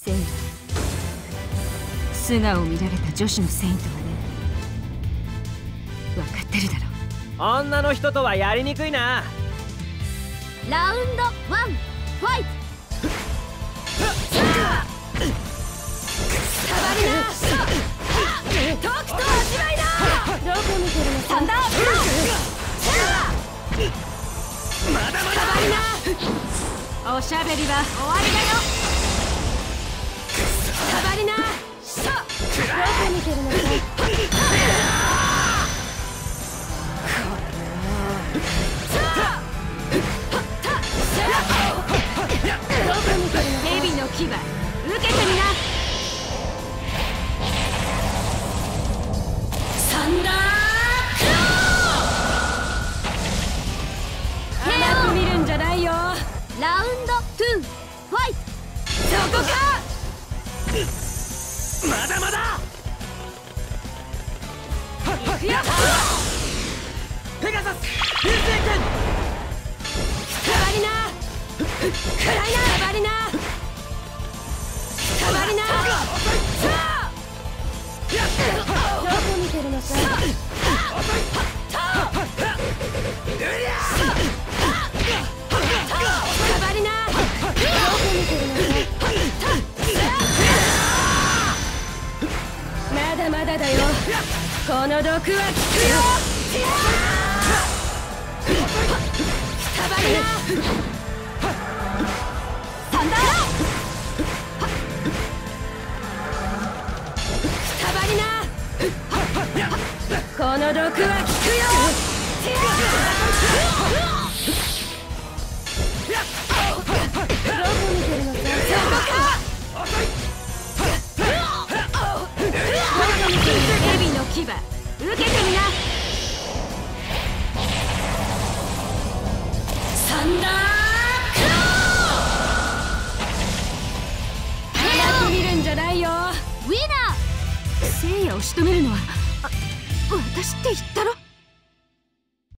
セイラ、素顔を見られた女子のセイントはね、分かってるだろ。 女の人とはやりにくいな。 ラウンド1ファイト。さばりな。とくと味わいな。どこ見てるの。サンダーブルー。 まだまだ。 さばりな。おしゃべりは終わりだよ。さばりな。どこ見てるのか。蛇の牙受けてみな。サンダークロー。早く見るんじゃないよ。ラウンド2ファイト。そこか。 まだまだ。 いくよ。 ペガサス流星拳。 さばりな。くらいな。さばりな。さばりな。どこ見てるのさ。さばりな。どこ見てるのさ。まだまだだよ。この毒は効くよ。さばりな。サンダー。さばりな。この毒は効くよ。どこ見てるのか。そこか。蛇の牙受けてみな。サンダークロー。早く見るんじゃないよ。ウィナー。 聖夜を仕留めるのは私って言ったろ。